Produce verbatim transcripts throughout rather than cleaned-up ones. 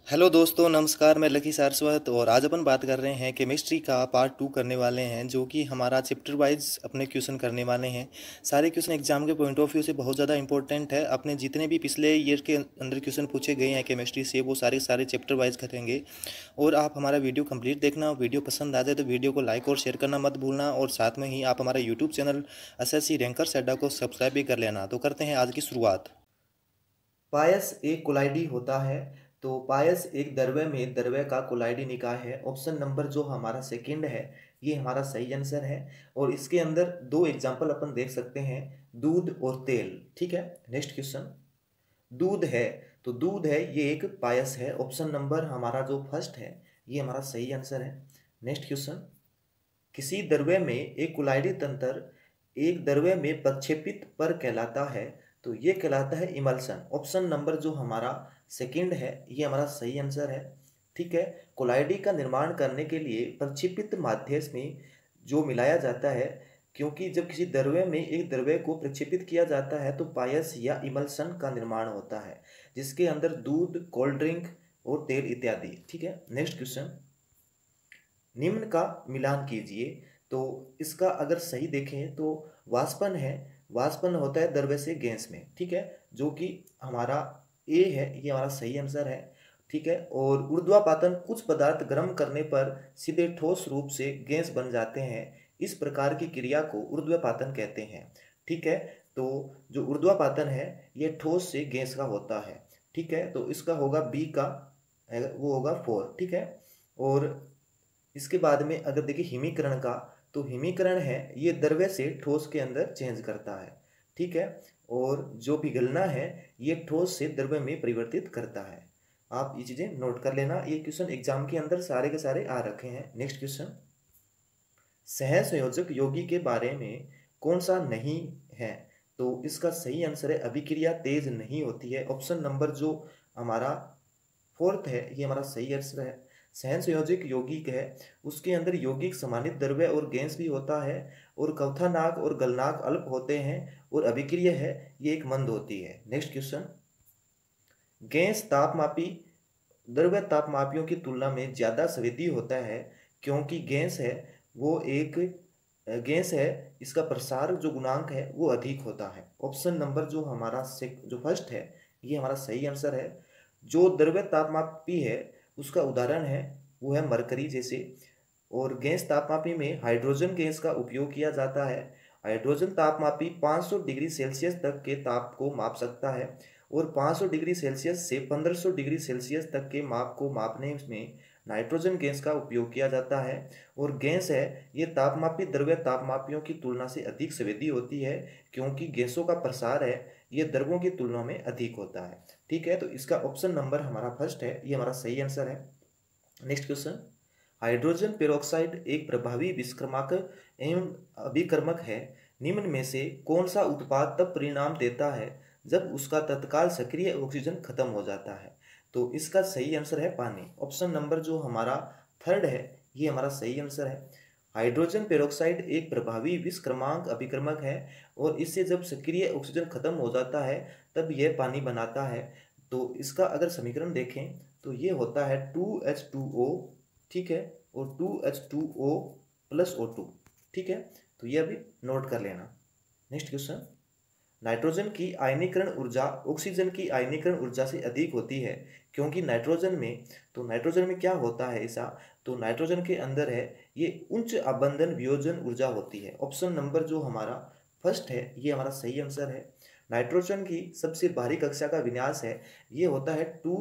Hello दोस्तों, नमस्कार। मैं लकी सारस्वत और आज अपन बात कर रहे हैं केमिस्ट्री का पार्ट टू करने वाले हैं, जो कि हमारा चैप्टर वाइज अपने क्वेश्चन करने वाले हैं। सारे क्वेश्चन एग्जाम के पॉइंट ऑफ व्यू से बहुत ज़्यादा इंपॉर्टेंट है। अपने जितने भी पिछले ईयर के अंदर क्वेश्चन पूछे गए हैं केमिस्ट्री से, वो सारे सारे चैप्टर वाइज करेंगे। और आप हमारा वीडियो कंप्लीट देखना। वीडियो पसंद आ जाए तो वीडियो को लाइक और शेयर करना मत भूलना, और साथ में ही आप हमारा यूट्यूब चैनल एसएससी रैंकर्स अड्डा को सब्सक्राइब भी कर लेना। तो करते हैं आज की शुरुआत। पायस एक कोलाइडी होता है। तो पायस एक द्रव्य में द्रव्य का कोलाइडी निकाय है। ऑप्शन नंबर जो हमारा सेकंड है, ये हमारा सही आंसर है। और इसके अंदर दो एग्जांपल अपन देख सकते हैं, दूध और तेल। ठीक है, नेक्स्ट क्वेश्चन। दूध है, तो दूध है ये एक पायस है। ऑप्शन नंबर हमारा जो फर्स्ट है, ये हमारा सही आंसर है। Next question. किसी द्रव्य में एक कोलाइडी तंत्र एक द्रव्य में प्रक्षेपित पर कहलाता है, तो ये कहलाता है इमल्सन। ऑप्शन नंबर जो हमारा सेकंड है, ये हमारा सही आंसर है। ठीक है, कोलाइडी का निर्माण करने के लिए प्रक्षेपित माध्यम में जो मिलाया जाता है, क्योंकि जब किसी द्रव्य में एक द्रव्य को प्रक्षेपित किया जाता है तो पायस या इमल्सन का निर्माण होता है, जिसके अंदर दूध, कोल्ड ड्रिंक और तेल इत्यादि। ठीक है, नेक्स्ट क्वेश्चन। निम्न का मिलान कीजिए। तो इसका अगर सही देखें तो वाष्पन है। वाष्पन होता है द्रव्य से गैस में। ठीक है, जो कि हमारा ए है, ये हमारा सही आंसर है। ठीक है, और ऊर्ध्वापातन, कुछ पदार्थ गर्म करने पर सीधे ठोस रूप से गैस बन जाते हैं। इस प्रकार की क्रिया को ऊर्ध्वापातन कहते हैं। ठीक है, तो जो ऊर्ध्वापातन है ये ठोस से गैस का होता है। ठीक है, तो इसका होगा बी का, वो होगा फोर। ठीक है, और इसके बाद में अगर देखिए हिमीकरण का, तो हिमीकरण है ये द्रव्य से ठोस के अंदर चेंज करता है। ठीक है, और जो पिघलना है ये ठोस से द्रव्य में परिवर्तित करता है। आप ये चीजें नोट कर लेना, ये क्वेश्चन एग्जाम के अंदर सारे के सारे आ रखे हैं। Next question. सहसंयोजक यौगिक के बारे में कौन सा नहीं है? तो इसका सही आंसर है अभिक्रिया तेज नहीं होती है। ऑप्शन नंबर जो हमारा फोर्थ है, ये हमारा सही आंसर है। सहसंयोजक यौगिक है, उसके अंदर यौगिक समानित द्रव्य और गैस भी होता है, और कवथानाक और गलनाक अल्प होते हैं, और अभिक्रिय है ये एक मंद होती है। Next question. गैस तापमापी द्रव्य तापमापियों की तुलना में ज्यादा संवेदी होता है, क्योंकि गैस है वो एक गैस है, इसका प्रसार जो गुणांक है वो अधिक होता है। ऑप्शन नंबर जो हमारा जो फर्स्ट है, ये हमारा सही आंसर है। जो द्रव्य तापमापी है उसका उदाहरण है वो है मरकरी जैसे। और गैस तापमापी में हाइड्रोजन गैस का उपयोग किया जाता है। हाइड्रोजन तापमापी पाँच सौ डिग्री सेल्सियस तक के ताप को माप सकता है, और पाँच सौ डिग्री सेल्सियस से पंद्रह सौ डिग्री सेल्सियस तक के माप को मापने में नाइट्रोजन गैस का उपयोग किया जाता है। और गैस है ये तापमापी द्रव्य तापमापियों की तुलना से अधिक संवेदी होती है, क्योंकि गैसों का प्रसार है ये द्रव्यों की तुलना में अधिक होता है। ठीक है, तो इसका ऑप्शन नंबर हमारा फर्स्ट है, ये हमारा सही आंसर है। Next question. हाइड्रोजन पेरोक्साइड एक प्रभावी विस्क्रमक एवं अभिकर्मक है। निम्न में से कौन सा उत्पाद तब परिणाम देता है जब उसका तत्काल सक्रिय ऑक्सीजन खत्म हो जाता है? तो इसका सही आंसर है पानी। ऑप्शन नंबर जो हमारा थर्ड है, ये हमारा सही आंसर है। हाइड्रोजन पेरोक्साइड एक प्रभावी विस्क्रमांक अभिकर्मक है, और इससे जब सक्रिय ऑक्सीजन खत्म हो जाता है तब यह पानी बनाता है। तो इसका अगर समीकरण देखें तो ये होता है टू एच टू ओ। ठीक है, और two H two O plus O two. ठीक है, तो ये अभी नोट कर लेना। Next question. नाइट्रोजन की आयनीकरण ऊर्जा ऑक्सीजन की आयनीकरण ऊर्जा से अधिक होती है, क्योंकि नाइट्रोजन में तो नाइट्रोजन में क्या होता है ऐसा, तो नाइट्रोजन के अंदर है ये उच्च आबंधन वियोजन ऊर्जा होती है। ऑप्शन नंबर जो हमारा फर्स्ट है, ये हमारा सही आंसर है। नाइट्रोजन की सबसे बाहरी कक्षा का विन्यास है ये होता है two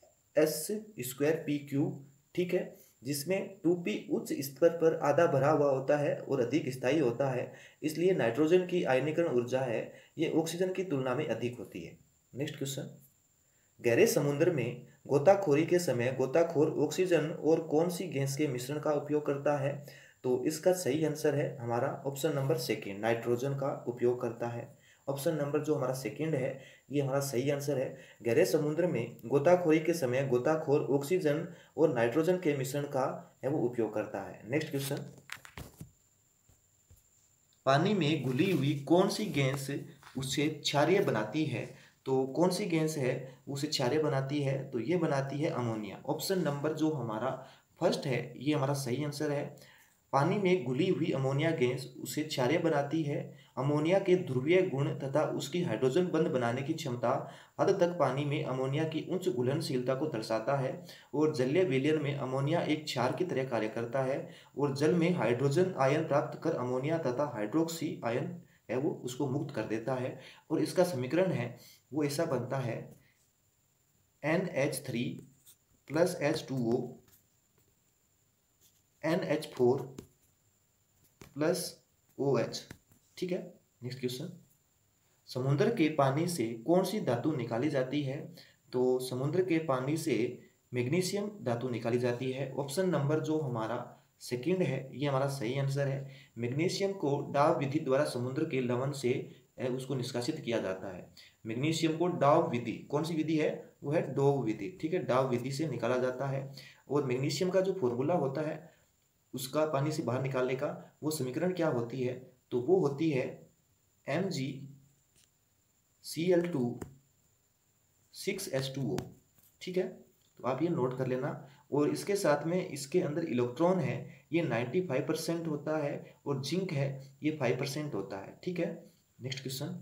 S square P Q. ठीक है, जिसमें टू पी उच्च स्तर पर आधा भरा हुआ होता है और अधिक स्थायी होता है, इसलिए नाइट्रोजन की आयनीकरण ऊर्जा है ये ऑक्सीजन की तुलना में अधिक होती है। Next question. गहरे समुद्र में गोताखोरी के समय गोताखोर ऑक्सीजन और कौन सी गैस के मिश्रण का उपयोग करता है? तो इसका सही आंसर है हमारा ऑप्शन नंबर सेकेंड, नाइट्रोजन का उपयोग करता है। ऑप्शन नंबर जो हमारा सेकंड है, ये हमारा सही आंसर है। गहरे समुद्र में गोताखोरी के समय गोताखोर ऑक्सीजन और नाइट्रोजन के मिश्रण का है वो उपयोग करता है। Next question. पानी में घुली हुई कौन सी गैस उसे क्षारीय बनाती है? तो कौन सी गैस है उसे क्षारीय बनाती है? तो ये बनाती है अमोनिया। ऑप्शन नंबर जो हमारा फर्स्ट है ये हमारा सही आंसर है। पानी में घुली हुई अमोनिया गैस उसे क्षारीय बनाती है। अमोनिया के ध्रुवीय गुण तथा उसकी हाइड्रोजन बंध बनाने की क्षमता हद तक पानी में अमोनिया की उच्च घुलनशीलता को दर्शाता है। और जलीय विलयन में अमोनिया एक क्षार की तरह कार्य करता है और जल में हाइड्रोजन आयन प्राप्त कर अमोनिया तथा हाइड्रोक्सी आयन है वो उसको मुक्त कर देता है। और इसका समीकरण है वो ऐसा बनता है N H three plus H two O N H four plus O H. ठीक है, नेक्स्ट क्वेश्चन। समुद्र के पानी से कौन सी धातु निकाली जाती है? तो समुद्र के पानी से मैग्नीशियम धातु निकाली जाती है। ऑप्शन नंबर जो हमारा सेकंड है ये हमारा सही आंसर है। मैग्नीशियम को डाव विधि द्वारा समुद्र के लवण से उसको निष्कासित किया जाता है। मैग्नीशियम को डाव विधि, कौन सी विधि है? वो है डोव विधि। ठीक है, डाव विधि से निकाला जाता है। और मैग्नीशियम का जो फॉर्मूला होता है उसका पानी से बाहर निकालने का वो समीकरण क्या होती है? तो वो होती है M G C L two six H two O. ठीक है, तो आप ये नोट कर लेना। और इसके साथ में इसके अंदर इलेक्ट्रॉन है ये पचानवे परसेंट होता है और जिंक है ये पाँच परसेंट होता है। ठीक है, नेक्स्ट क्वेश्चन।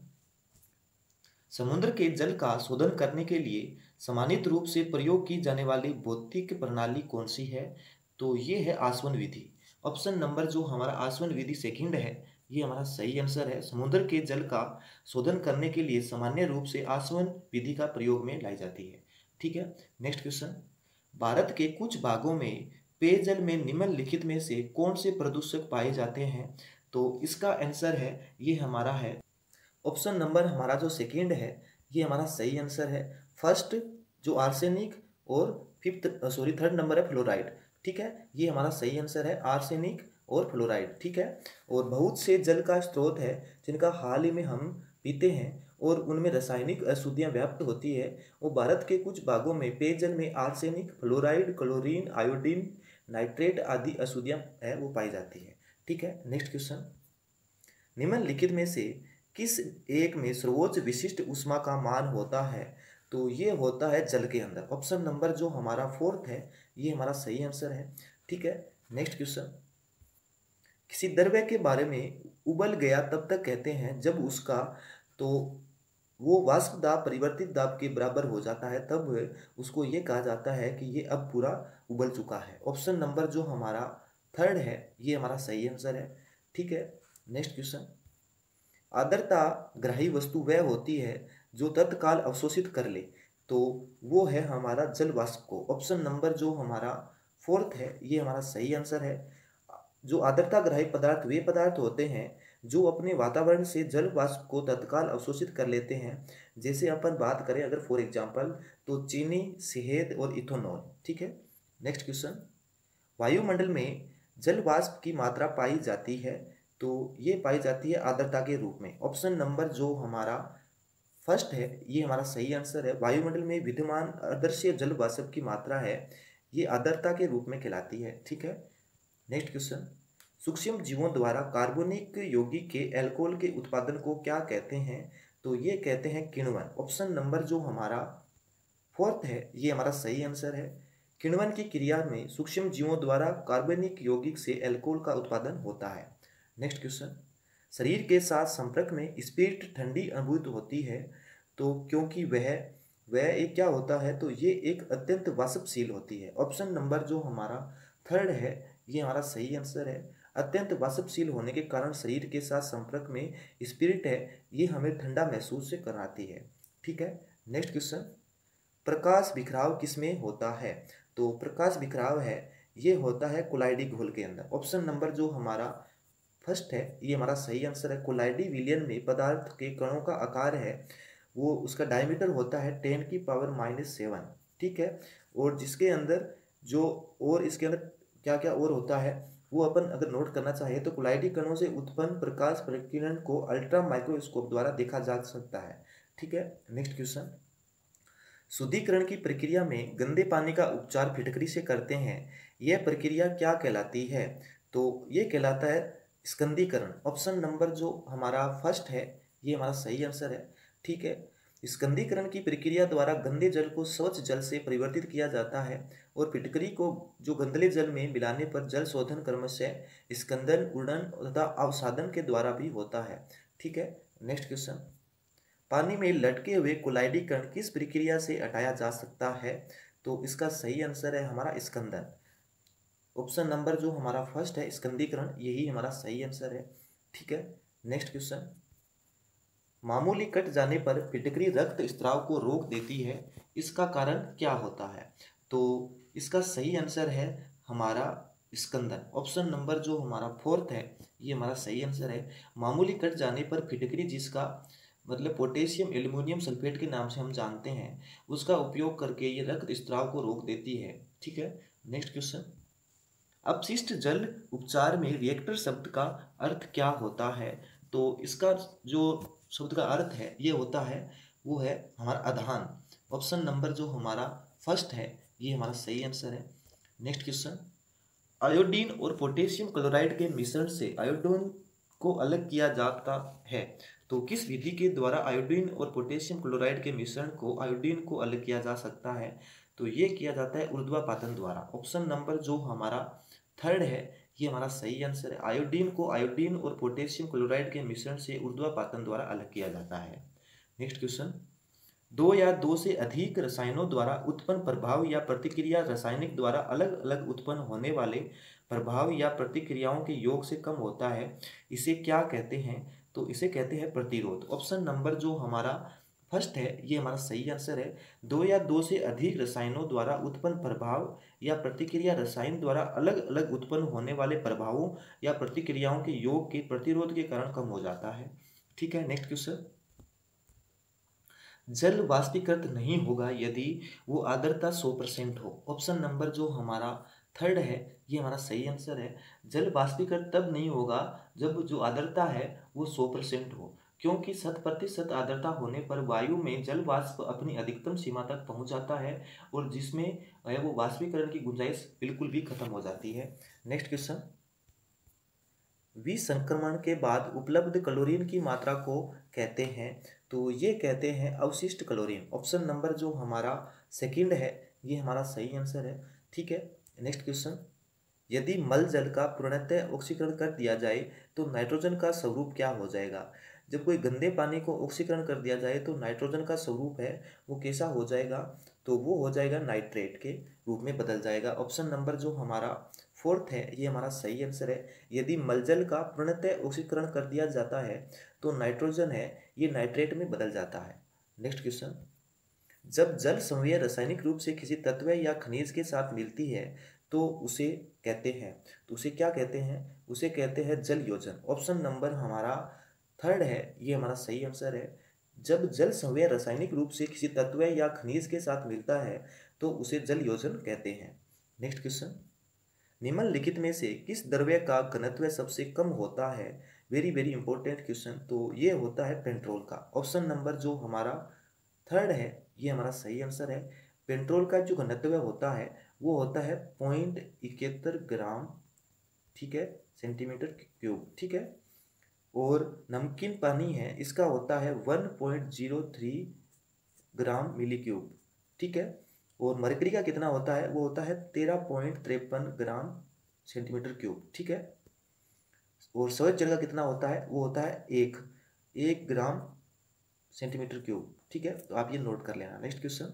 समुद्र के जल का शोधन करने के लिए सामान्य रूप से प्रयोग की जाने वाली भौतिक प्रणाली कौन सी है? तो ये है आसवन विधि। ऑप्शन नंबर जो हमारा आसवन विधि सेकंड है ये हमारा सही आंसर है। समुद्र के जल का शोधन करने के लिए सामान्य रूप से आसवन विधि का प्रयोग में लाई जाती है। ठीक है, नेक्स्ट क्वेश्चन। भारत के कुछ भागों में पेयजल में निम्नलिखित में से कौन से प्रदूषक पाए जाते हैं? तो इसका आंसर है ये हमारा है ऑप्शन नंबर हमारा जो सेकंड है ये हमारा सही आंसर है। फर्स्ट जो आर्सेनिक और फिफ्थ सॉरी थर्ड नंबर है फ्लोराइड। ठीक है, ये हमारा सही आंसर है आर्सेनिक और फ्लोराइड। ठीक है, और बहुत से जल का स्रोत है जिनका हाल ही में हम पीते हैं और उनमें रासायनिक अशुद्धियाँ व्याप्त होती है। वो भारत के कुछ भागों में पेयजल में arsenic, fluoride, chlorine, iodine, nitrate आदि अशुद्धियाँ है वो पाई जाती है। ठीक है, नेक्स्ट क्वेश्चन। निम्नलिखित में से किस एक में सर्वोच्च विशिष्ट ऊष्मा का मान होता है? तो ये होता है जल के अंदर। ऑप्शन नंबर जो हमारा फोर्थ है ये हमारा सही आंसर है। ठीक है, नेक्स्ट क्वेश्चन। किसी द्रव्य के बारे में उबल गया तब तक कहते हैं जब उसका तो वो वाष्प दाब परिवर्तित दाब के बराबर हो जाता है, तब उसको ये कहा जाता है कि ये अब पूरा उबल चुका है। ऑप्शन नंबर जो हमारा थर्ड है ये हमारा सही आंसर है। ठीक है, नेक्स्ट क्वेश्चन। आर्द्रता ग्राही वस्तु वह होती है जो तत्काल अवशोषित कर ले, तो वो है हमारा जल वाष्प को। ऑप्शन नंबर जो हमारा फोर्थ है ये हमारा सही आंसर है। जो आर्द्रता ग्राही पदार्थ वे पदार्थ होते हैं जो अपने वातावरण से जल वाष्प को तत्काल अवशोषित कर लेते हैं। जैसे अपन बात करें अगर फॉर एग्जांपल तो चीनी, शहद और इथेनॉल। ठीक है, नेक्स्ट क्वेश्चन। वायुमंडल में जल वाष्प की मात्रा पाई जाती है, तो ये पाई जाती है आर्द्रता के रूप में। ऑप्शन नंबर जो हमारा फर्स्ट है ये हमारा सही आंसर है। वायुमंडल में विद्यमान अदृश्य जल वाष्प की मात्रा है ये आर्द्रता के रूप में कहलाती है। ठीक है, नेक्स्ट क्वेश्चन। सूक्ष्म जीवों द्वारा कार्बनिक यौगिक के एल्कोहल के उत्पादन को क्या कहते हैं? तो ये कहते हैं किण्वन। ऑप्शन नंबर जो हमारा फोर्थ है ये हमारा सही आंसर है। किण्वन की क्रिया में सूक्ष्म जीवों द्वारा कार्बनिक यौगिक से एल्कोहल का उत्पादन होता है। Next question. शरीर के साथ संपर्क में स्पिरिट ठंडी अनुभूत होती है, तो क्योंकि वह वह एक क्या होता है? तो ये एक अत्यंत वाष्पशील होती है। ऑप्शन नंबर जो हमारा थर्ड है ये हमारा सही आंसर है। अत्यंत वाष्पशील होने के कारण शरीर के साथ संपर्क में स्पिरिट है ये हमें ठंडा महसूस से कराती है। ठीक है, नेक्स्ट क्वेश्चन। प्रकाश बिखराव किसमें होता है? तो प्रकाश बिखराव है ये होता है कोलाइडी घोल के अंदर। ऑप्शन नंबर जो हमारा फर्स्ट है ये हमारा सही आंसर है। कोलाइडी विलयन में पदार्थ के कणों का आकार है वो उसका डायमीटर होता है टेन की पावर माइनस सेवन। ठीक है, और जिसके अंदर जो और इसके अंदर क्या क्या और होता है वो अपन अगर नोट करना चाहे तो कोलाइडी कणों से उत्पन्न प्रकाश प्रकीर्णन को अल्ट्रा माइक्रोस्कोप द्वारा देखा जा सकता है। ठीक है, नेक्स्ट क्वेश्चन। शुद्धिकरण की प्रक्रिया में गंदे पानी का उपचार फिटकरी से करते हैं, यह प्रक्रिया क्या कहलाती है? तो ये कहलाता है स्कंदीकरण। ऑप्शन नंबर जो हमारा फर्स्ट है ये हमारा सही आंसर है। ठीक है, स्कंदीकरण की प्रक्रिया द्वारा गंदे जल को स्वच्छ जल से परिवर्तित किया जाता है और फिटकरी को जो गंदले जल में मिलाने पर जल शोधन क्रम से स्कंदन, उड़न तथा अवसादन के द्वारा भी होता है। ठीक है, नेक्स्ट क्वेश्चन। पानी में लटके हुए कोलाइडी कण किस प्रक्रिया से हटाया जा सकता है? तो इसका सही आंसर है हमारा स्कंदन। ऑप्शन नंबर जो हमारा फर्स्ट है स्कंदीकरण, यही हमारा सही आंसर है। ठीक है, नेक्स्ट क्वेश्चन। मामूली कट जाने पर फिटकरी रक्त स्त्राव को रोक देती है, इसका कारण क्या होता है? तो इसका सही आंसर है हमारा स्कंदन। ऑप्शन नंबर जो हमारा फोर्थ है ये हमारा सही आंसर है। मामूली कट जाने पर फिटकरी, जिसका मतलब पोटेशियम एल्यूमिनियम सल्फेट के नाम से हम जानते हैं, उसका उपयोग करके ये रक्त स्त्राव को रोक देती है। ठीक है, नेक्स्ट क्वेश्चन। अपशिष्ट जल उपचार में रिएक्टर शब्द का अर्थ क्या होता है? तो इसका जो शब्द का अर्थ है ये होता है, वो है हमारा अधान। ऑप्शन नंबर जो हमारा फर्स्ट है ये हमारा सही आंसर है। Next question. आयोडीन और पोटेशियम क्लोराइड के मिश्रण से आयोडीन को अलग किया जाता है, तो किस विधि के द्वारा आयोडीन और पोटेशियम क्लोराइड के मिश्रण को आयोडीन को अलग किया जा सकता है? तो ये किया जाता है ऊर्ध्वापातन द्वारा। ऑप्शन नंबर जो हमारा थर्ड है ये हमारा सही आंसर है। आयोडीन को आयोडीन और पोटेशियम क्लोराइड के मिश्रण से ऊर्ध्वापातन द्वारा अलग किया जाता है। Next question. दो या दो से अधिक रसायनों द्वारा उत्पन्न प्रभाव या प्रतिक्रिया रासायनिक द्वारा अलग अलग उत्पन्न होने वाले प्रभाव या प्रतिक्रियाओं के योग से कम होता है, इसे क्या कहते हैं? तो इसे कहते हैं प्रतिरोध। ऑप्शन नंबर जो हमारा फर्स्ट है ये हमारा सही आंसर है। दो या दो से अधिक रसायनों द्वारा उत्पन्न प्रभाव या प्रतिक्रिया रसायन द्वारा अलग अलग उत्पन्न होने वाले प्रभावों या प्रतिक्रियाओं के योग के प्रतिरोध के कारण कम हो जाता है। ठीक है, नेक्स्ट क्वेश्चन। जल वाष्पीकृत नहीं होगा यदि वो आर्द्रता सौ परसेंट हो। ऑप्शन नंबर जो हमारा थर्ड है ये हमारा सही आंसर है। जल वाष्पीकृत तब नहीं होगा जब जो आर्द्रता है वो सौ परसेंट हो, क्योंकि शत प्रतिशत आर्द्रता होने पर वायु में जल वाष्प अपनी अधिकतम सीमा तक पहुंच जाता है और जिसमें वो वाष्पीकरण की गुंजाइश बिल्कुल भी खत्म हो जाती है। Next question. विसंक्रमण के बाद उपलब्ध क्लोरीन की मात्रा को कहते हैं, तो ये कहते हैं अवशिष्ट क्लोरीन। ऑप्शन नंबर जो हमारा सेकंड है ये हमारा सही आंसर है। ठीक है, नेक्स्ट क्वेश्चन। यदि मल जल का पूर्णतः ऑक्सीकरण कर दिया जाए तो नाइट्रोजन का स्वरूप क्या हो जाएगा? जब कोई गंदे पानी को ऑक्सीकरण कर दिया जाए तो नाइट्रोजन का स्वरूप है वो कैसा हो जाएगा? तो वो हो जाएगा नाइट्रेट के रूप में बदल जाएगा। ऑप्शन नंबर जो हमारा फोर्थ है ये हमारा सही आंसर है। यदि मलजल का पूर्णतः ऑक्सीकरण कर दिया जाता है तो नाइट्रोजन है ये नाइट्रेट में बदल जाता है। Next question. जब जल संवेय रासायनिक रूप से किसी तत्व या खनिज के साथ मिलती है तो उसे कहते हैं, तो उसे क्या कहते हैं? उसे कहते हैं जल योजन। ऑप्शन नंबर हमारा थर्ड है ये हमारा सही आंसर है। जब जल संवेय रासायनिक रूप से किसी तत्व या खनिज के साथ मिलता है तो उसे जल योजन कहते हैं। Next question. निम्नलिखित में से किस द्रव्य का घनत्व सबसे कम होता है? Very very important question. तो ये होता है पेट्रोल का। ऑप्शन नंबर जो हमारा थर्ड है ये हमारा सही आंसर है। पेट्रोल का जो घनत्व होता है वो होता है पॉइंट इकहत्तर ग्राम, ठीक है, सेंटीमीटर क्यूब। ठीक है, और नमकीन पानी है इसका होता है one point zero three gram milli cube. ठीक है, और मरकरी का कितना होता है? वो होता है तेरह पॉइंट तिरपन ग्राम सेंटीमीटर क्यूब। ठीक है, और सफेद जल का कितना होता है? वो होता है एक एक ग्राम सेंटीमीटर क्यूब। ठीक है, तो आप ये नोट कर लेना। Next question.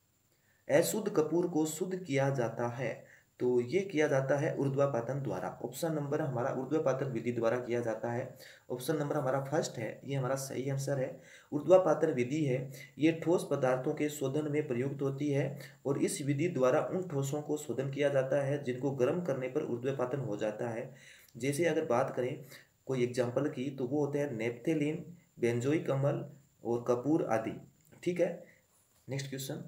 अशुद्ध कपूर को शुद्ध किया जाता है, तो ये किया जाता है ऊर्ध्वापातन द्वारा। ऑप्शन नंबर हमारा ऊर्ध्वापातन विधि द्वारा किया जाता है। ऑप्शन नंबर हमारा फर्स्ट है ये हमारा सही आंसर है। ऊर्ध्वापातन विधि है ये ठोस पदार्थों के शोधन में प्रयुक्त होती है और इस विधि द्वारा उन ठोसों को शोधन किया जाता है जिनको गर्म करने पर ऊर्ध्वापातन हो जाता है। जैसे अगर बात करें कोई एग्जाम्पल की तो वो होते हैं नेप्थेलिन, बेंजोइक अम्ल और कपूर आदि। ठीक है, नेक्स्ट क्वेश्चन।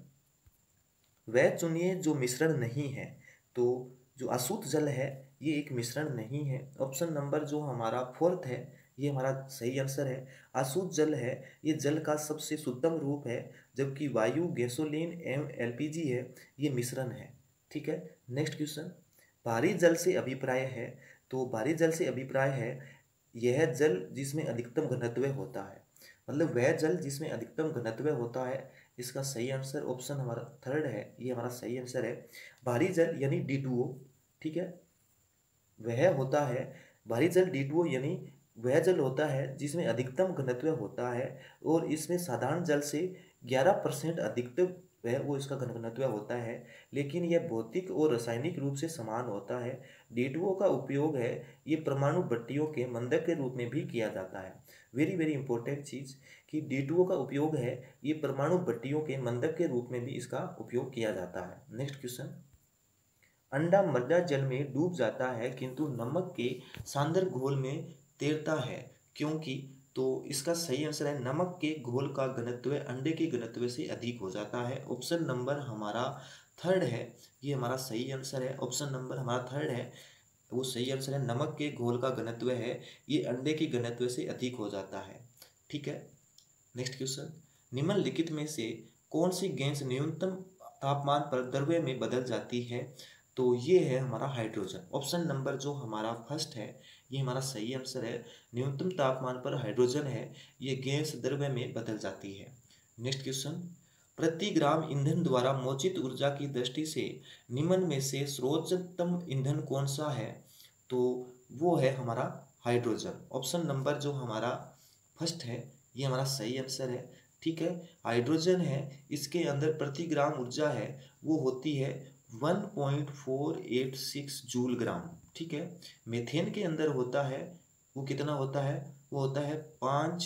वह चुनिए जो मिश्रण नहीं है, तो जो अशुद्ध जल है ये एक मिश्रण नहीं है। ऑप्शन नंबर जो हमारा फोर्थ है ये हमारा सही आंसर है। अशुद्ध जल है ये जल का सबसे शुद्धतम रूप है, जबकि वायु, गैसोलीन एवं एलपीजी है ये मिश्रण है। ठीक है, नेक्स्ट क्वेश्चन। भारी जल से अभिप्राय है, तो भारी जल से अभिप्राय है यह जल जिसमें अधिकतम घनत्व होता है। मतलब वह जल जिसमें अधिकतम घनत्व होता है। इसका सही आंसर ऑप्शन हमारा थर्ड है, ये हमारा सही आंसर है। भारी जल यानी डी टू ओ, ठीक है, वह होता है भारी जल डी टू ओ यानी वह जल होता है जिसमें अधिकतम घनत्व होता है और इसमें साधारण जल से ग्यारह परसेंट अधिकतम वह वो इसका घन घनत्व होता है, लेकिन यह भौतिक और रासायनिक रूप से समान होता है। डी टू ओ का उपयोग है ये परमाणु भट्टियों के मंदक के रूप में भी किया जाता है। वेरी वेरी इंपॉर्टेंट चीज़ कि डी टू ओ का उपयोग है ये परमाणु भट्टियों के मंदक के रूप में भी इसका उपयोग किया जाता है। नेक्स्ट क्वेश्चन, अंडा मृदा जल में डूब जाता है किंतु नमक के सांद्र घोल में तैरता है, क्योंकि? तो इसका सही आंसर है नमक के घोल का घनत्व अंडे के घनत्व से अधिक हो जाता है। ऑप्शन नंबर हमारा थर्ड है, ये हमारा सही आंसर है। ऑप्शन नंबर हमारा थर्ड है, वो सही आंसर है। नमक के घोल का घनत्व है ये अंडे के घनत्व से अधिक हो जाता है, ठीक है। नेक्स्ट क्वेश्चन, निम्नलिखित में से कौन सी गैस न्यूनतम तापमान पर द्रव्य में बदल जाती है? तो ये है हमारा हाइड्रोजन। ऑप्शन नंबर जो हमारा फर्स्ट है ये हमारा सही आंसर है। न्यूनतम तापमान पर हाइड्रोजन है ये गैस द्रव्य में बदल जाती है। नेक्स्ट क्वेश्चन, प्रति ग्राम ईंधन द्वारा मोचित ऊर्जा की दृष्टि से निम्न में से सर्वोत्तम ईंधन कौन सा है? तो वो है हमारा हाइड्रोजन। ऑप्शन नंबर जो हमारा फर्स्ट है ये हमारा सही आंसर है, ठीक है। हाइड्रोजन है इसके अंदर प्रति ग्राम ऊर्जा है वो होती है one point four eight six joule gram, ठीक है। मीथेन के अंदर होता है वो कितना होता है, वो होता है पाँच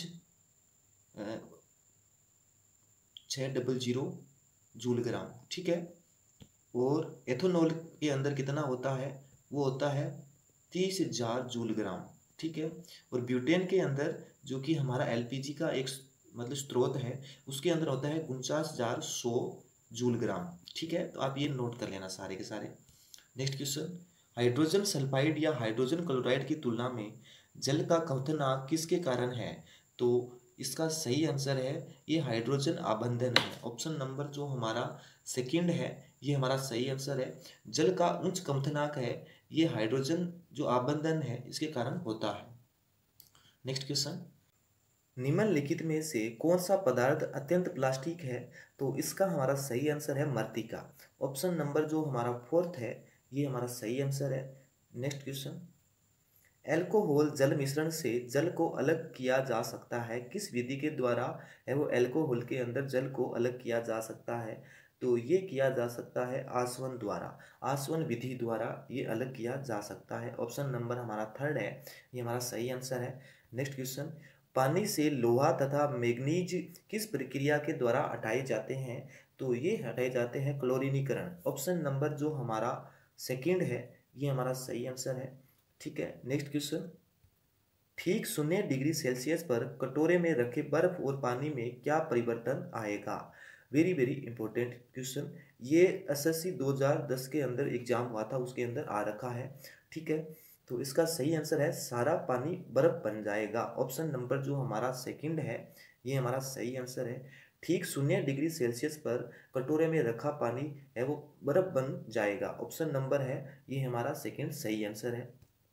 छः डबल जीरो जूल ग्राम, ठीक है। और एथेनॉल के अंदर कितना होता है, वो होता है तीस हजार जूल ग्राम, ठीक है। और ब्यूटेन के अंदर जो कि हमारा एलपीजी का एक मतलब स्रोत है उसके अंदर होता है उनचास हजार सौ जूल ग्राम, ठीक है। तो आप ये नोट कर लेना सारे के सारे। नेक्स्ट क्वेश्चन, हाइड्रोजन सल्फाइड या हाइड्रोजन क्लोराइड की तुलना में जल का क्वथनांक किसके कारण है? तो इसका सही आंसर है ये हाइड्रोजन आबंधन है। ऑप्शन नंबर जो हमारा सेकंड है ये हमारा सही आंसर है। जल का उच्च क्वथनांक है ये हाइड्रोजन जो आबंधन है इसके कारण होता है। नेक्स्ट क्वेश्चन, निम्नलिखित में से कौन सा पदार्थ अत्यंत प्लास्टिक है? तो इसका हमारा सही आंसर है मृत्तिका। ऑप्शन नंबर जो हमारा फोर्थ है ये हमारा सही आंसर है। नेक्स्ट क्वेश्चन, एल्कोहल जल मिश्रण से जल को अलग किया जा सकता है, किस विधि के द्वारा है वो एल्कोहल के अंदर जल को अलग किया जा सकता है? तो ये किया जा सकता है आसवन द्वारा, आसवन विधि द्वारा ये अलग किया जा सकता है। ऑप्शन नंबर हमारा थर्ड है ये हमारा सही आंसर है। नेक्स्ट क्वेश्चन, पानी से लोहा तथा मैग्नीज किस प्रक्रिया के द्वारा हटाए जाते हैं? तो ये हटाए जाते हैं क्लोरीनीकरण। ऑप्शन नंबर जो हमारा सेकंड है ये हमारा सही आंसर है, ठीक है। नेक्स्ट क्वेश्चन, ठीक शून्य डिग्री सेल्सियस पर कटोरे में रखे बर्फ और पानी में क्या परिवर्तन आएगा? वेरी वेरी इंपॉर्टेंट क्वेश्चन, ये एसएससी दो हज़ार दस के अंदर एग्जाम हुआ था उसके अंदर आ रखा है, ठीक है। तो इसका सही आंसर है सारा पानी बर्फ बन जाएगा। ऑप्शन नंबर जो हमारा सेकंड है ये हमारा सही आंसर है। ठीक शून्य डिग्री सेल्सियस पर कटोरे में रखा पानी है वो बर्फ बन जाएगा। ऑप्शन नंबर है ये हमारा सेकंड सही आंसर है।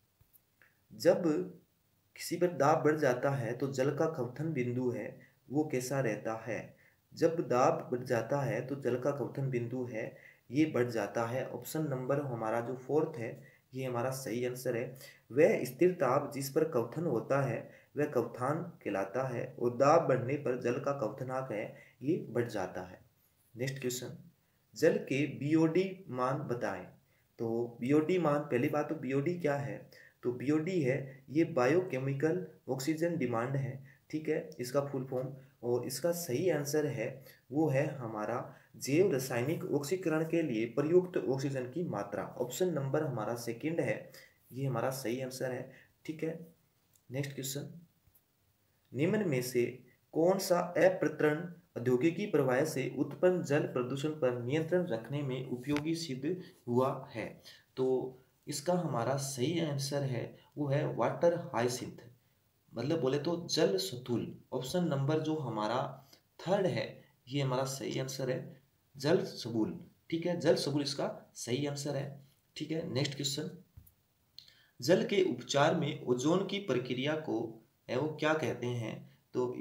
जब किसी पर दाब बढ़ जाता है तो जल का क्वथन बिंदु है वो कैसा रहता है? जब दाब बढ़ जाता है तो जल का क्वथन बिंदु है ये बढ़ जाता है। ऑप्शन नंबर हमारा जो फोर्थ है ये हमारा सही आंसर है। वह स्थिर ताप जिस पर क्वथन होता है वह क्वथान कहलाता है और दाब बढ़ने पर जल का क्वथनांक है ये बढ़ जाता है। नेक्स्ट क्वेश्चन, जल के बीओडी मान बताएं। तो बीओडी मान, पहली बात तो बीओडी क्या है? तो बीओडी है ये बायोकेमिकल ऑक्सीजन डिमांड है, ठीक है, इसका फुल फॉर्म। और इसका सही आंसर है वो है हमारा जैव रासायनिक ऑक्सीकरण के लिए प्रयुक्त ऑक्सीजन की मात्रा। ऑप्शन नंबर हमारा सेकंड है ये हमारा सही आंसर है, ठीक है। नेक्स्ट क्वेश्चन, निम्न में से कौन सा अपृतरण औद्योगिकी प्रवाह से उत्पन्न जल प्रदूषण पर नियंत्रण रखने में उपयोगी सिद्ध हुआ है? तो इसका हमारा सही आंसर है वो है वाटर हाइसिंथ, मतलब बोले तो जल सतुल। ऑप्शन नंबर जो हमारा थर्ड है ये हमारा सही आंसर है जल सबूल, ठीक है। जल सबूल इसका सही आंसर है, ठीक है। नेक्स्ट क्वेश्चन, जल के उपचार में ओजोन की प्रक्रिया को है वो क्या कहते हैं? तो इस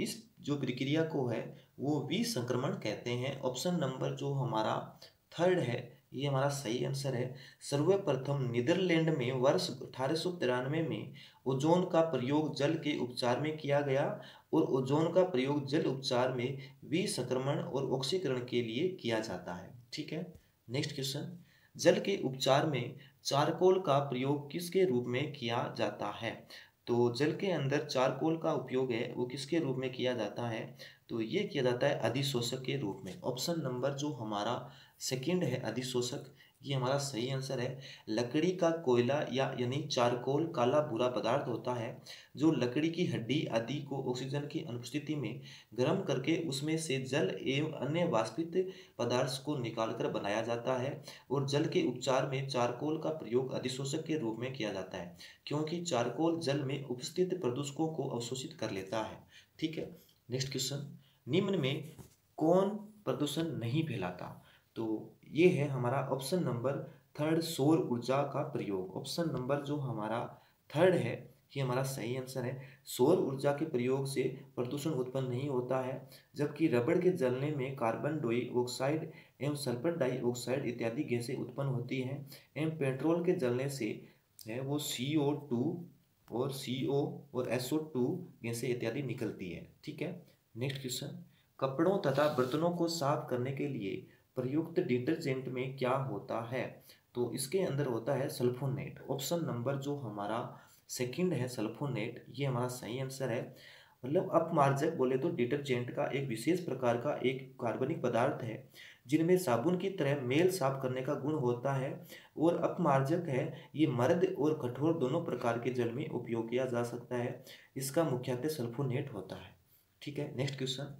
जो प्रक्रिया को है वो विसंक्रमण कहते हैं। ऑप्शन नंबर जो हमारा थर्ड है ये हमारा सही आंसर है। सर्वप्रथम नीदरलैंड में वर्ष अठारह सौ तिरानवे में ओजोन का प्रयोग जल के उपचार में किया गया और ओजोन का प्रयोग जल उपचार में विसंक्रमण और ऑक्सीकरण के लिए किया जाता है। ठीक है, नेक्स्ट क्वेश्चन, जल के उपचार में चारकोल का प्रयोग किसके रूप में किया जाता है? तो जल के अंदर चारकोल का उपयोग है वो किसके रूप में किया जाता है? तो ये किया जाता है अधिशोषक के रूप में। ऑप्शन नंबर जो हमारा सेकंड है अधिशोषक, ये हमारा सही आंसर है। लकड़ी का कोयला या यानी चारकोल काला भूरा पदार्थ होता है जो लकड़ी की हड्डी आदि को ऑक्सीजन की अनुपस्थिति में गर्म करके उसमें से जल एवं अन्य वाष्पित पदार्थ को निकालकर बनाया जाता है। और जल के उपचार में चारकोल का प्रयोग अधिशोषक के रूप में किया जाता है क्योंकि चारकोल जल में उपस्थित प्रदूषकों को अवशोषित कर लेता है। ठीक है, नेक्स्ट क्वेश्चन, निम्न में कौन प्रदूषण नहीं फैलाता? तो ये है हमारा ऑप्शन नंबर थर्ड, सौर ऊर्जा का प्रयोग। ऑप्शन नंबर जो हमारा थर्ड है ये हमारा सही आंसर है। सौर ऊर्जा के प्रयोग से प्रदूषण उत्पन्न नहीं होता है, जबकि रबड़ के जलने में कार्बन डाइऑक्साइड एवं सल्फर डाइऑक्साइड इत्यादि गैसें उत्पन्न होती हैं एवं पेट्रोल के जलने से है वो सी ओ टू और सी ओ और एस ओ टू गैसें इत्यादि निकलती है। ठीक है, नेक्स्ट क्वेश्चन, कपड़ों तथा बर्तनों को साफ करने के लिए प्रयुक्त डिटर्जेंट में क्या होता है? तो इसके अंदर होता है सल्फोनेट। ऑप्शन नंबर जो हमारा सेकंड है सल्फोनेट, ये हमारा सही आंसर है। मतलब अपमार्जक बोले तो डिटर्जेंट का एक विशेष प्रकार का एक कार्बनिक पदार्थ है जिनमें साबुन की तरह मेल साफ करने का गुण होता है और अपमार्जक है। ये मर्द और कठोर दोनों प्रकार के जल में उपयोग किया जा सकता है। इसका मुख्यतः सल्फोनेट होता है। ठीक है, नेक्स्ट क्वेश्चन,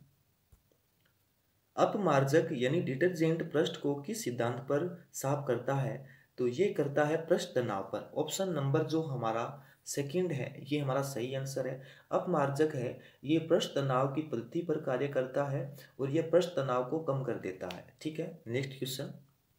अपमार्जक यानी डिटर्जेंट पृष्ठ को किस सिद्धांत पर साफ करता है? तो ये करता है पृष्ठ तनाव पर। ऑप्शन नंबर जो हमारा सेकंड है ये हमारा सही आंसर है। अपमार्जक है ये पृष्ठ तनाव की पद्धति पर कार्य करता है और यह पृष्ठ तनाव को कम कर देता है। ठीक है, नेक्स्ट क्वेश्चन,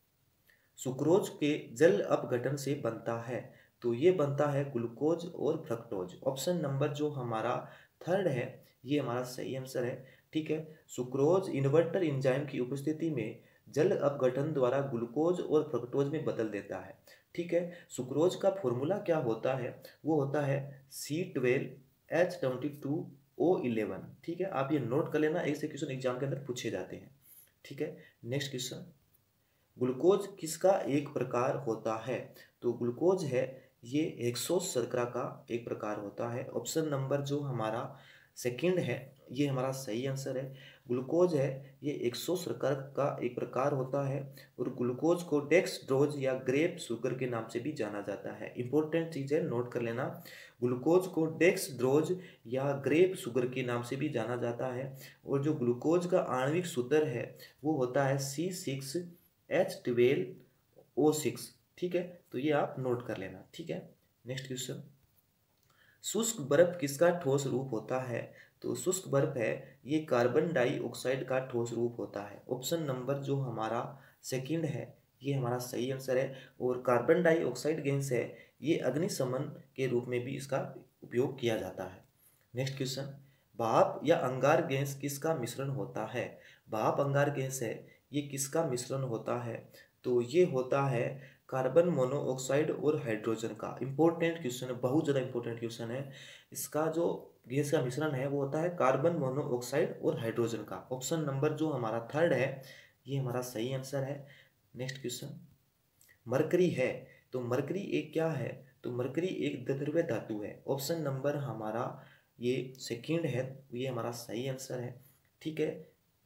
सुक्रोज के जल अपघटन से बनता है। तो ये बनता है ग्लूकोज और फ्रक्टोज। ऑप्शन नंबर जो हमारा थर्ड है ये हमारा सही आंसर है। ठीक है, सुक्रोज इन्वर्टर एंजाइम की उपस्थिति में जल अपघटन द्वारा ग्लूकोज और फ्रक्टोज में बदल देता है। ठीक है, सुक्रोज का फॉर्मूला क्या होता है? वो होता है C twelve H twenty two O eleven. ठीक है, आप ये नोट कर लेना, ऐसे क्वेश्चन एग्जाम के अंदर पूछे जाते हैं। ठीक है, नेक्स्ट क्वेश्चन, ग्लूकोज किसका एक प्रकार होता है? तो ग्लूकोज है ये हेक्सोस शर्करा का एक प्रकार होता है। ऑप्शन नंबर जो हमारा सेकंड है ये हमारा सही आंसर है। ग्लूकोज है ये हेक्सोस शर्करा का एक प्रकार होता है और ग्लूकोज को डेक्सट्रोज या ग्रेप शुगर के नाम से भी जाना जाता है। इंपॉर्टेंट चीज़ है, नोट कर लेना, ग्लूकोज को डेक्सट्रोज या ग्रेप शुगर के नाम से भी जाना जाता है। और जो ग्लूकोज का आणविक सूत्र है वो होता है C six H twelve O six. ठीक है, तो ये आप नोट कर लेना। ठीक है, नेक्स्ट क्वेश्चन, शुष्क बर्फ किसका ठोस रूप होता है? तो शुष्क बर्फ है ये कार्बन डाइऑक्साइड का ठोस रूप होता है। ऑप्शन नंबर जो हमारा सेकंड है ये हमारा सही आंसर है। और कार्बन डाइऑक्साइड गैस है ये अग्निशमन के रूप में भी इसका उपयोग किया जाता है। नेक्स्ट क्वेश्चन, भाप या अंगार गैस किसका मिश्रण होता है? भाप अंगार गैस है ये किसका मिश्रण होता है? तो ये होता है कार्बन मोनोऑक्साइड और हाइड्रोजन का। इंपॉर्टेंट क्वेश्चन है, बहुत ज़्यादा इंपॉर्टेंट क्वेश्चन है। इसका जो गैस का मिश्रण है वो होता है कार्बन मोनोऑक्साइड और हाइड्रोजन का। ऑप्शन नंबर जो हमारा थर्ड है ये हमारा सही आंसर है। नेक्स्ट क्वेश्चन, मरकरी है तो मरकरी एक क्या है? तो मरकरी एक द्रव्य धातु है। ऑप्शन नंबर हमारा ये सेकंड है, ये हमारा सही आंसर है। ठीक है,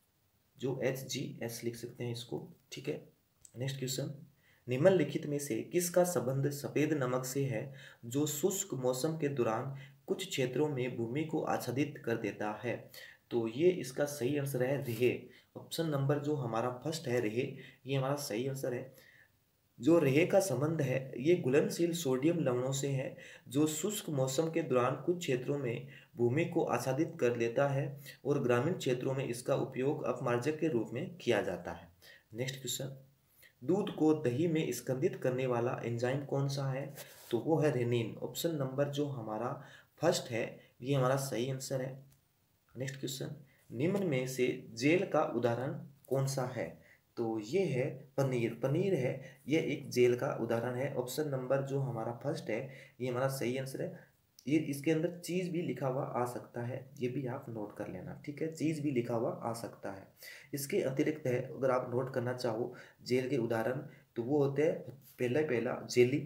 जो एच जी एस लिख सकते हैं इसको। ठीक है, नेक्स्ट क्वेश्चन, निम्नलिखित में से किसका संबंध सफेद नमक से है जो शुष्क मौसम के दौरान कुछ क्षेत्रों में भूमि को आच्छादित कर देता है? तो ये इसका सही आंसर है रेहे। ऑप्शन नंबर जो हमारा फर्स्ट है रेहे, ये हमारा सही आंसर है। जो रेहे का संबंध है ये घुलनशील सोडियम लवणों से है जो शुष्क मौसम के दौरान कुछ क्षेत्रों में भूमि को आच्छादित कर लेता है और ग्रामीण क्षेत्रों में इसका उपयोग अपमार्जक के रूप में किया जाता है। नेक्स्ट क्वेश्चन, दूध को दही में स्कंदित करने वाला एंजाइम कौन सा है? तो वो है रेनिन। ऑप्शन नंबर जो हमारा फर्स्ट है ये हमारा सही आंसर है। नेक्स्ट क्वेश्चन, निम्न में से जेल का उदाहरण कौन सा है? तो ये है पनीर। पनीर है, ये एक जेल का उदाहरण है। ऑप्शन नंबर जो हमारा फर्स्ट है ये हमारा सही आंसर है। ये इसके अंदर चीज़ भी लिखा हुआ आ सकता है, ये भी आप नोट कर लेना, ठीक है। चीज़ भी लिखा हुआ आ सकता है। इसके अतिरिक्त है, अगर आप नोट करना चाहो जेल के उदाहरण, तो वो होते हैं पहला पहला जेली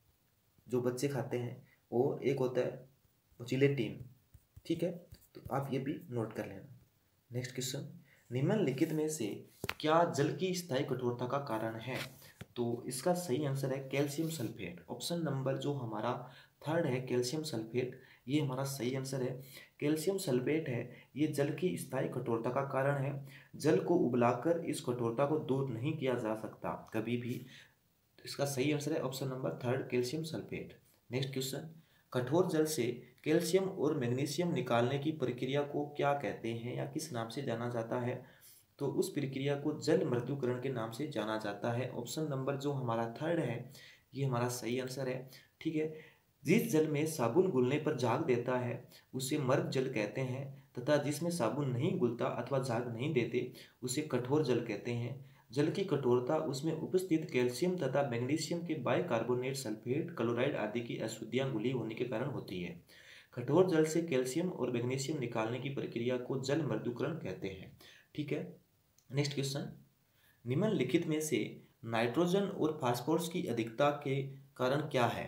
जो बच्चे खाते हैं, और एक होता है जिलेटिन, ठीक है। तो आप ये भी नोट कर लेना। नेक्स्ट क्वेश्चन, निम्नलिखित में से क्या जल की स्थायी कठोरता का कारण है? तो इसका सही आंसर है कैल्शियम सल्फेट। ऑप्शन नंबर जो हमारा थर्ड है कैल्शियम सल्फेट, ये हमारा सही आंसर है। कैल्शियम सल्फेट है, ये जल की स्थायी कठोरता का कारण है। जल को उबलाकर इस कठोरता को दूर नहीं किया जा सकता कभी भी। तो इसका सही आंसर है option number third calcium sulphate. Next question, कठोर जल से कैल्शियम और मैग्नीशियम निकालने की प्रक्रिया को क्या कहते हैं या किस नाम से जाना जाता है? तो उस प्रक्रिया को जल मृदुकरण के नाम से जाना जाता है। ऑप्शन नंबर जो हमारा थर्ड है ये हमारा सही आंसर है, ठीक है। जिस जल में साबुन घुलने पर झाग देता है उसे मर्द जल कहते हैं, तथा जिसमें साबुन नहीं घुलता अथवा झाग नहीं देते उसे कठोर जल कहते हैं। जल की कठोरता उसमें उपस्थित कैल्शियम तथा मैग्नीशियम के बाइकार्बोनेट, सल्फेट, क्लोराइड आदि की अशुद्धियां घुली होने के कारण होती है। कठोर जल से कैल्शियम और मैग्नीशियम निकालने की प्रक्रिया को जल मृदुकरण कहते हैं, ठीक है। नेक्स्ट क्वेश्चन, निम्नलिखित में से नाइट्रोजन और फास्फोरस की अधिकता के कारण क्या है?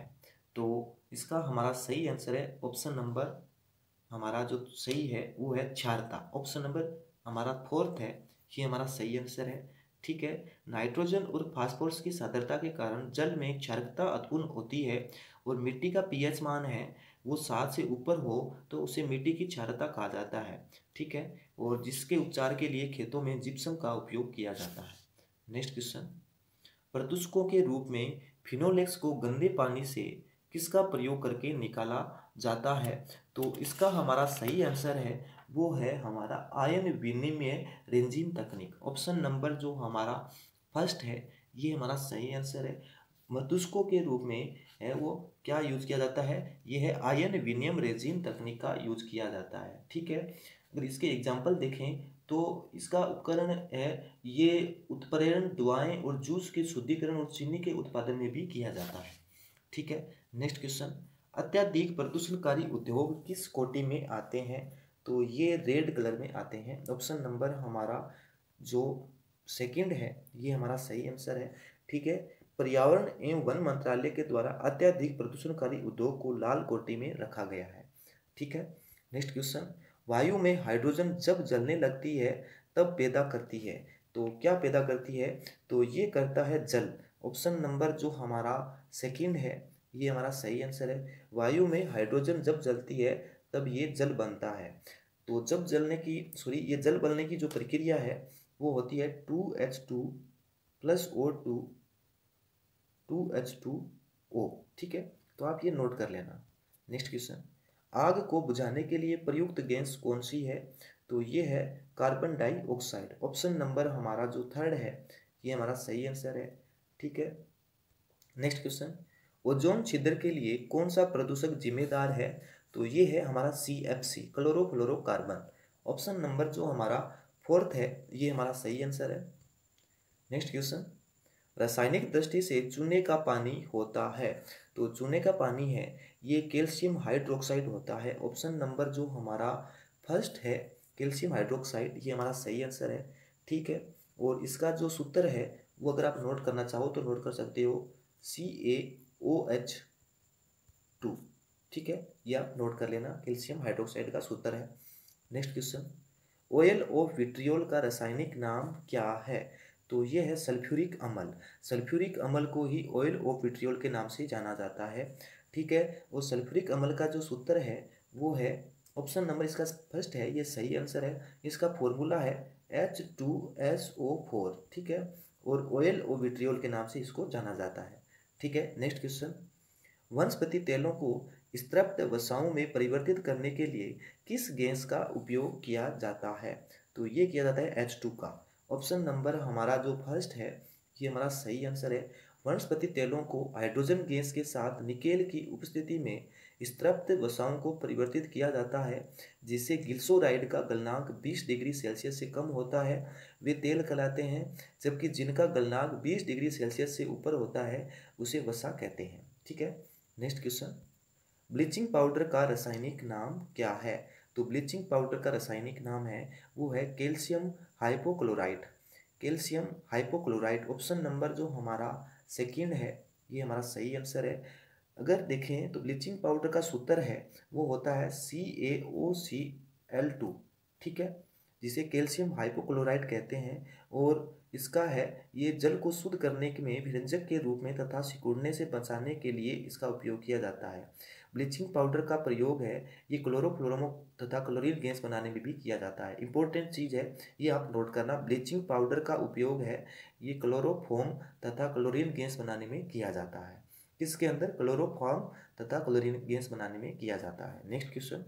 तो इसका हमारा सही आंसर है ऑप्शन नंबर हमारा जो सही है वो है क्षारता। ऑप्शन नंबर हमारा फोर्थ है, ये हमारा सही आंसर है, ठीक है। नाइट्रोजन और फास्फोरस की सांद्रता के कारण जल में क्षारकता उत्पन्न होती है, और मिट्टी का पीएच मान है वो सात से ऊपर हो तो उसे मिट्टी की क्षारकता कहा जाता है, ठीक है। और जिसके उपचार के लिए खेतों में जिप्सम का उपयोग किया जाता है। नेक्स्ट क्वेश्चन, प्रदूषकों के रूप में फिनोलेक्स को गंदे पानी से किसका प्रयोग करके निकाला जाता है? तो इसका हमारा सही आंसर है वो है हमारा आयन विनिमय रेंजिन तकनीक। ऑप्शन नंबर जो हमारा फर्स्ट है ये हमारा सही आंसर है। प्रदूषकों के रूप में है वो क्या यूज किया जाता है, ये है आयन विनिमय रेजिन तकनीक का यूज किया जाता है, ठीक है। अगर इसके एग्जाम्पल देखें तो इसका उपकरण है ये उत्प्रेरण, दवाएं और जूस के शुद्धिकरण और चीनी के उत्पादन में भी किया जाता है, ठीक है। नेक्स्ट क्वेश्चन, अत्यधिक प्रदूषणकारी उद्योग किस कोटि में आते हैं? तो ये रेड कलर में आते हैं। ऑप्शन नंबर हमारा जो सेकंड है ये हमारा सही आंसर है, ठीक है। पर्यावरण एवं वन मंत्रालय के द्वारा अत्यधिक प्रदूषणकारी उद्योग को लाल कोटि में रखा गया है, ठीक है। नेक्स्ट क्वेश्चन, वायु में हाइड्रोजन जब जलने लगती है तब पैदा करती है, तो क्या पैदा करती है? तो ये करता है जल। ऑप्शन नंबर जो हमारा सेकंड है ये हमारा सही आंसर है। वायु में हाइड्रोजन जब जलती है तब ये जल बनता है। तो जब जलने की सॉरी ये जल बनने की जो प्रक्रिया है वो होती है two H two plus O two two H two O, ठीक है। तो आप ये नोट कर लेना। नेक्स्ट क्वेश्चन, आग को बुझाने के लिए प्रयुक्त गैस कौन सी है? तो ये है कार्बन डाइऑक्साइड। ऑप्शन नंबर हमारा जो थर्ड है ये हमारा सही आंसर है, ठीक है। नेक्स्ट क्वेश्चन, ओजोन छिद्र के लिए कौन सा प्रदूषक जिम्मेदार है? तो ये है हमारा C F C, chlorofluorocarbon. Option number जो हमारा फोर्थ है ये हमारा सही आंसर है। नेक्स्ट क्वेश्चन, रासायनिक दृष्टि से चूने का पानी होता है, तो चूने का पानी है ये कैल्शियम हाइड्रोक्साइड होता है। ऑप्शन नंबर जो हमारा फर्स्ट है कैल्शियम हाइड्रोक्साइड, ये हमारा सही आंसर है, ठीक है। और इसका जो सूत्र है वो अगर आप नोट करना चाहो तो नोट कर सकते हो, सी ए ओ एच टू, ठीक है। ये आप नोट कर लेना, कैल्शियम हाइड्रोक्साइड का सूत्र है। Next question, oil of vitriol का रासायनिक नाम क्या है? तो ये है सल्फ्यूरिक अम्ल। सल्फ्यूरिक अम्ल को ही ऑयल ऑफ विट्रियोल के नाम से जाना जाता है, ठीक है। और सल्फ्यूरिक अम्ल का जो सूत्र है वो है ऑप्शन नंबर इसका फर्स्ट है ये सही आंसर है। इसका फॉर्मूला है H two S O four, ठीक है। और ऑयल ऑफ विट्रियोल के नाम से इसको जाना जाता है, ठीक है। नेक्स्ट क्वेश्चन, वनस्पति तेलों को स्त्रप्त वसाओं में परिवर्तित करने के लिए किस गैस का उपयोग किया जाता है? तो ये किया जाता है एच टू का। ऑप्शन नंबर हमारा जो फर्स्ट है ये हमारा सही आंसर है। वनस्पति तेलों को हाइड्रोजन गैस के साथ निकेल की उपस्थिति में स्तृप्त वसाओं को परिवर्तित किया जाता है, जिससे ग्लिसोराइड का गलनांक बीस डिग्री सेल्सियस से कम होता है, वे तेल कहलाते हैं। जबकि जिनका गलनांक बीस डिग्री सेल्सियस से ऊपर होता है उसे वसा कहते हैं। ठीक है, नेक्स्ट क्वेश्चन, ब्लीचिंग पाउडर का रासायनिक नाम क्या है? तो ब्लीचिंग पाउडर का रासायनिक नाम है वो है calcium hypochloride. Calcium hypochloride option number जो हमारा सेकंड है ये हमारा सही आंसर है। अगर देखें तो ब्लीचिंग पाउडर का सूत्र है वो होता है सी ए ओ सी एल टू। ठीक है, जिसे कैल्शियम हाइपोक्लोराइड कहते हैं और इसका है ये जल को शुद्ध करने में विरंजक के रूप में तथा सिकुड़ने से बचाने के लिए इसका उपयोग किया जाता है। ब्लीचिंग पाउडर का प्रयोग है ये क्लोरोफ्लोरोमो तथा क्लोरीन गैस बनाने में भी किया जाता है। इंपॉर्टेंट चीज़ है ये आप नोट करना, ब्लीचिंग पाउडर का उपयोग है ये क्लोरोफॉर्म तथा क्लोरीन गैस बनाने में किया जाता है। किसके अंदर? क्लोरोफॉर्म तथा क्लोरीन गैस बनाने में किया जाता है। नेक्स्ट क्वेश्चन,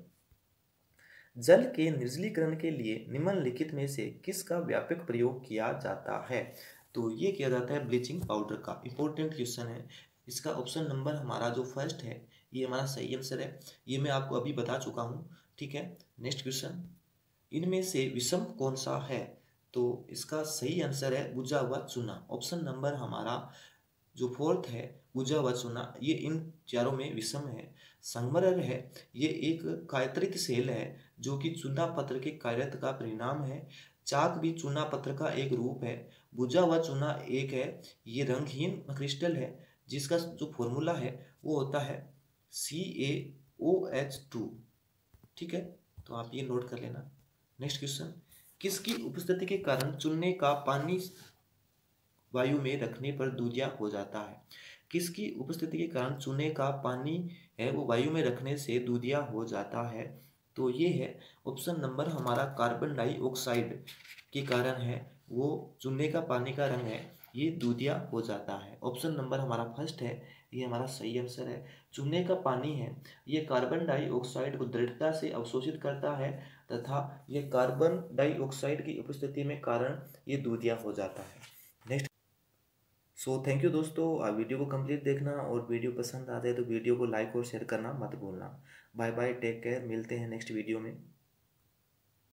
जल के निर्जलीकरण के लिए निम्नलिखित में से किसका व्यापक प्रयोग किया जाता है? तो ये किया जाता है ब्लीचिंग पाउडर का। इंपॉर्टेंट क्वेश्चन है, इसका ऑप्शन नंबर हमारा जो फर्स्ट है ये हमारा सही आंसर है, ये मैं आपको अभी बता चुका हूँ। ठीक है, नेक्स्ट क्वेश्चन, इनमें से विषम कौन सा है? तो इसका सही आंसर है बुझा हुआ चूना। ऑप्शन नंबर हमारा जो फोर्थ है बुझा हुआ चूना, ये इन चारों में विषम है। संगमरमर है ये एक कायत्रित सेल है जो कि चूना पत्थर के कायरत का परिणाम है। चाक भी चूना पत्थर का एक रूप है। बुझा हुआ चूना एक है, ये रंगहीन क्रिस्टल है जिसका जो फॉर्मूला है वो होता है सी ए ओ एच टू। ठीक है, तो आप ये नोट कर लेना। नेक्स्ट क्वेश्चन, किसकी उपस्थिति के कारण चूने का पानी वायु में रखने पर दूधिया हो जाता है? किसकी उपस्थिति के कारण चूने का पानी है वो वायु में रखने से दूधिया हो जाता है? तो ये है ऑप्शन नंबर हमारा कार्बन डाइऑक्साइड के कारण है, वो चूने का पानी का रंग है ये दूधिया हो जाता है। ऑप्शन नंबर हमारा फर्स्ट है, ये हमारा सही आंसर है। चूने का पानी है ये कार्बन डाइऑक्साइड को दृढ़ता से अवशोषित करता है तथा ये कार्बन डाइऑक्साइड की उपस्थिति में कारण ये दूधिया हो जाता है। नेक्स्ट, सो थैंक यू दोस्तों, आप वीडियो को कंप्लीट देखना और वीडियो पसंद आते हैं तो वीडियो को लाइक और शेयर करना मत भूलना। बाय बाय, टेक केयर, मिलते हैं नेक्स्ट वीडियो में।